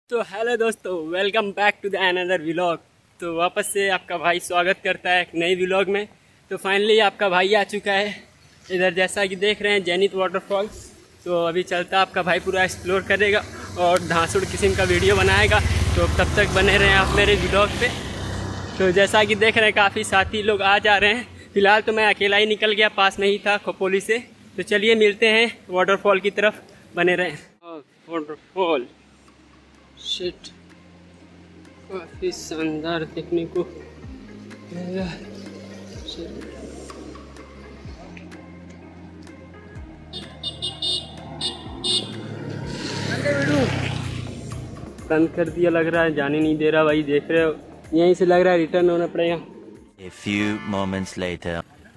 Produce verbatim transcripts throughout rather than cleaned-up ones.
तो हेलो दोस्तों, welcome back to the another vlog. तो वापस से आपका भाई स्वागत करता है एक नई व्लॉग में। तो फाइनली आपका भाई आ चुका है इधर, जैसा कि देख रहे हैं जैनित वाटरफॉल्स। तो अभी चलता आपका भाई पूरा एक्सप्लोर करेगा और धांसुड़ किस्म का वीडियो बनाएगा। तो तब तक बने रहें आप मेरे व्लॉग पे। तो जैसा कि देख रहे हैं काफ़ी साथी लोग आ जा रहे हैं। फिलहाल तो मैं अकेला ही निकल गया, पास में ही था खोपोली से। तो चलिए मिलते हैं वाटरफॉल की तरफ, बने रहें। वाटरफॉल शिट काफ़ी शानदार देखने को मिलेगा। बंद कर दिया लग रहा है, जाने नहीं दे रहा भाई। देख रहे हो, यहीं से लग रहा है रिटर्न होना पड़ेगा। A few moments later.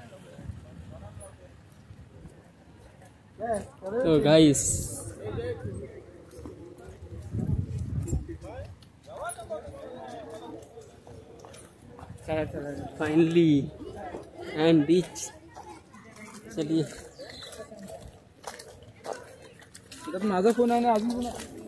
तो गाइस फाइनली एंड बीच। चलिए, माझा फोन आहे ना अजून।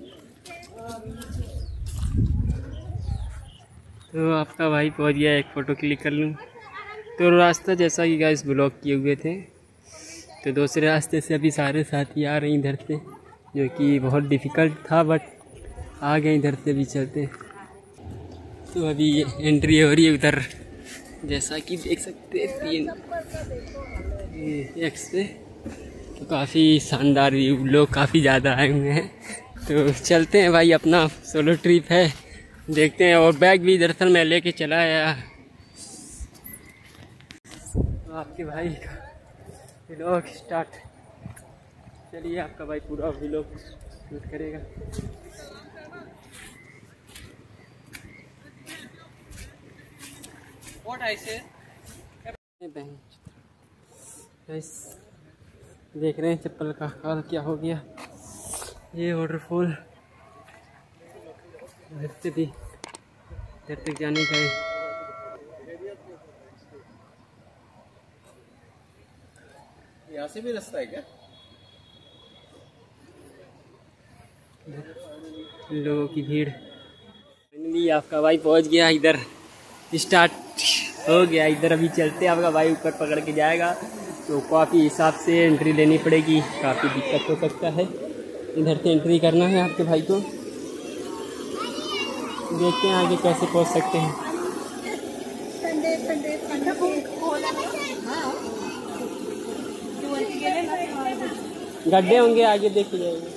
तो आपका भाई पहुंच गया, एक फ़ोटो क्लिक कर लूँ। तो रास्ता जैसा कि गाइस ब्लॉक किए हुए थे, तो दूसरे रास्ते से अभी सारे साथी आ रहे हैं इधर से, जो कि बहुत डिफ़िकल्ट था, बट आ गए इधर से भी चलते। तो अभी एंट्री हो रही है उधर, जैसा कि देख सकते हैं तीन एक से। तो काफ़ी शानदार व्यू, लोग काफ़ी ज़्यादा आए हुए हैं। तो चलते हैं भाई, अपना सोलो ट्रिप है, देखते हैं। और बैग भी दरअसल मैं लेके चला आया। तो आपके भाई का व्लॉग स्टार्ट। चलिए, आपका भाई पूरा व्लॉग शूट करेगा। What I say? देख रहे हैं चप्पल का हाल क्या हो गया। ये वाटरफॉल इधर से भी इधर तक जाने का है। यहाँ से भी रास्ता है क्या? लोगों की भीड़। फाइनली आपका भाई पहुंच गया इधर, स्टार्ट हो गया इधर। अभी चलते, आपका भाई ऊपर पकड़ के जाएगा, तो काफ़ी हिसाब से एंट्री लेनी पड़ेगी, काफ़ी दिक्कत हो सकता है। इधर से एंट्री करना है आपके भाई को। देखते हैं आगे कैसे पहुंच सकते हैं। गड्ढे होंगे आगे, देख जाएंगे।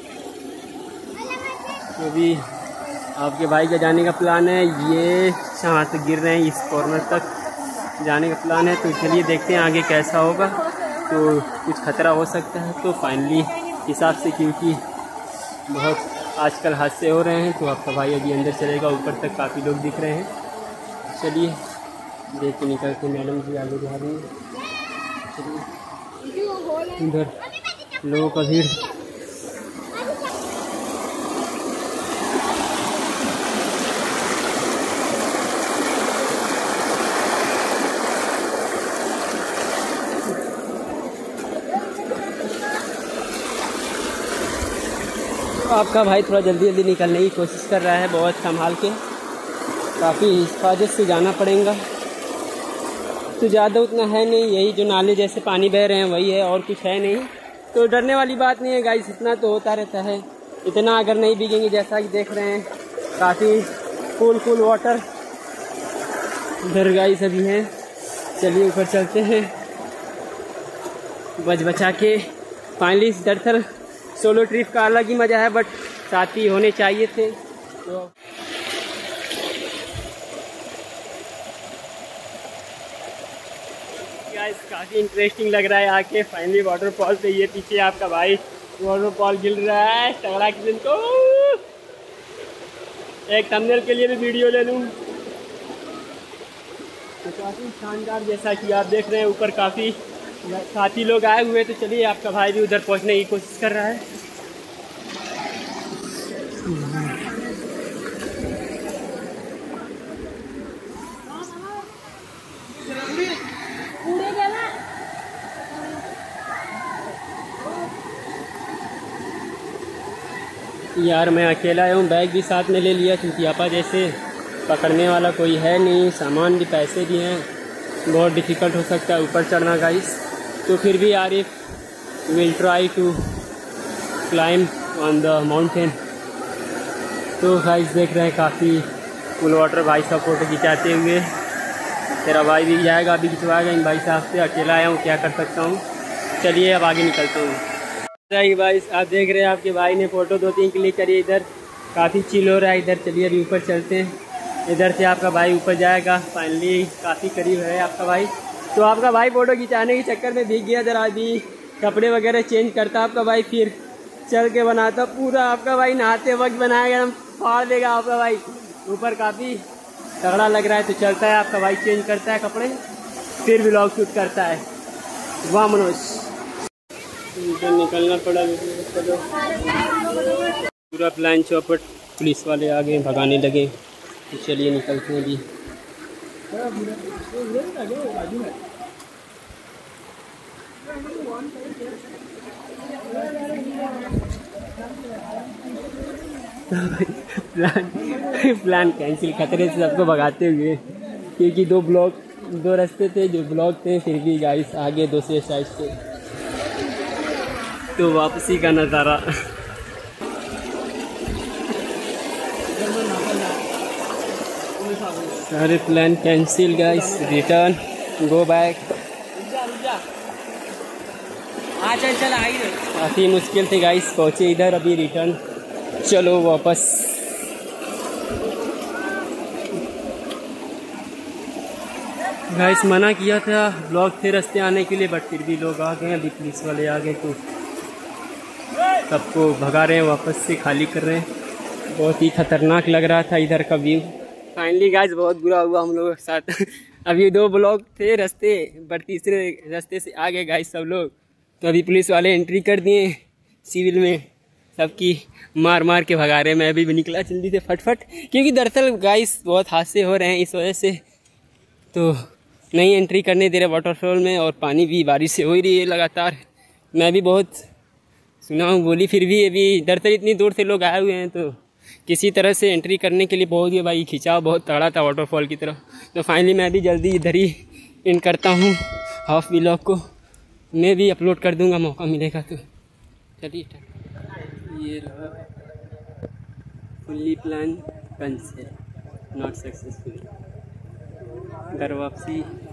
तो भी आपके भाई का जाने का प्लान है, ये यहाँ से गिर रहे हैं, इस कॉर्नर तक जाने का प्लान है। तो चलिए देखते हैं आगे कैसा होगा। तो कुछ खतरा हो सकता है, तो फाइनली हिसाब से, क्योंकि बहुत आजकल हादसे हो रहे हैं, तो आपका भाई अभी अंदर चलेगा। ऊपर तक काफ़ी लोग दिख रहे हैं। चलिए देख के निकलते। मैडम जी आगे जा रही हैं। चलिए, इधर लोगों का भीड़। आपका भाई थोड़ा जल्दी जल्दी निकलने की कोशिश कर रहा है, बहुत संभाल के, काफ़ी हिफाजत से जाना पड़ेगा। तो ज़्यादा उतना है नहीं, यही जो नाले जैसे पानी बह रहे हैं वही है, और कुछ है नहीं। तो डरने वाली बात नहीं है गाइस, इतना तो होता रहता है। इतना अगर नहीं भीगेंगे, जैसा कि देख रहे हैं काफ़ी कूल कूल वाटर इधर गाइस अभी हैं। चलिए ऊपर चलते हैं बच बचा के। फाइनली दरअसल सोलो ट्रिप का अलग ही मज़ा है, बट साथी होने चाहिए थे। तो गाइस काफ़ी इंटरेस्टिंग लग रहा है आके फाइनली वाटरफॉल पे। ये पीछे आपका भाई वाटरफॉल गिर रहा है, तगड़ा किस्म को। एक थंबनेल के लिए भी वीडियो ले लूँ। तो काफ़ी शानदार, जैसा कि आप देख रहे हैं ऊपर काफ़ी साथी लोग आए हुए। तो चलिए, आपका भाई भी उधर पहुंचने की कोशिश कर रहा है। यार मैं अकेला आया हूँ, बैग भी साथ में ले लिया क्योंकि आपा जैसे पकड़ने वाला कोई है नहीं, सामान भी पैसे भी हैं, बहुत डिफ़िकल्ट हो सकता है ऊपर चढ़ना गाइस। तो फिर भी Arif will try to climb on the mountain. तो गाइस देख रहे हैं काफ़ी फुल वाटर भाई साहब फ़ोटो खिंचाते हुए। तेरा भाई भी जाएगा, अभी खिंचवाएगा इन भाई साहब से। अकेला आया हूँ, क्या कर सकता हूँ। चलिए अब आगे निकलता हूँ। भाई आप देख रहे हैं आपके भाई ने फ़ोटो दो तीन क्लिक करी, इधर काफ़ी चिल हो रहा है। इधर चलिए अभी ऊपर चलते हैं। इधर से आपका भाई ऊपर जाएगा, फाइनली काफ़ी करीब है आपका भाई। तो आपका भाई फ़ोटो खिंचाने के चक्कर में भीग गया, जरा अभी कपड़े वगैरह चेंज करता आपका भाई, फिर चल के बनाता। पूरा आपका भाई नहाते वक्त बनाएगा, एकदम फाड़ देगा आपका भाई। ऊपर काफ़ी तगड़ा लग रहा है। तो चलता है आपका भाई, चेंज करता है कपड़े, फिर व्लॉग शूट करता है। वाह मनोज, इधर निकलना पड़ा। पूरा प्लान चौपट, पुलिस वाले आ गए, भगाने लगे। तो चलिए निकलते हैं अभी। प्लान प्लान कैंसिल, खतरे से सबको भगाते हुए, क्योंकि दो ब्लॉक दो रास्ते थे जो ब्लॉक थे, फिर भी गाइस आगे दूसरे साइड से। तो वापसी का नज़ारा। सारे plan cancel guys, return, go back. चल चल आई काफ़ी मुश्किल थे गाइस, पहुँचे इधर, अभी रिटर्न। चलो वापस। गाइस मना किया था ब्लॉक थे रास्ते आने के लिए, बट फिर भी लोग आ गए। अभी पुलिस वाले आ गए तो सबको भगा रहे हैं, वापस से खाली कर रहे हैं। बहुत ही खतरनाक लग रहा था इधर का व्यू। फाइनली गाइस बहुत बुरा हुआ हम लोगों के साथ। अभी दो ब्लॉक थे रास्ते, बट तीसरे रास्ते से आ गए गाइस सब लोग। तो अभी पुलिस वाले एंट्री कर दिए सिविल में, सबकी मार मार के भगा रहे हैं। मैं अभी भी निकला जल्दी से फटफट, क्योंकि दरअसल गाइस बहुत हादसे हो रहे हैं इस वजह से, तो नहीं एंट्री करने दे रहे वाटरफॉल में। और पानी भी बारिश से हो ही रही है लगातार। मैं भी बहुत सुना हूँ बोली, फिर भी अभी दरअसल इतनी दूर से लोग आए हुए हैं, तो किसी तरह से एंट्री करने के लिए बहुत ही भाई खिंचाव बहुत तगड़ा था वाटरफॉल की तरफ। तो फाइनली मैं भी जल्दी इधर ही इन करता हूँ हाफ व्लॉग को। मैं भी अपलोड कर दूँगा, मौका मिलेगा तो। चलिए ये रहा fully plan cancel, not successful. घर वापसी।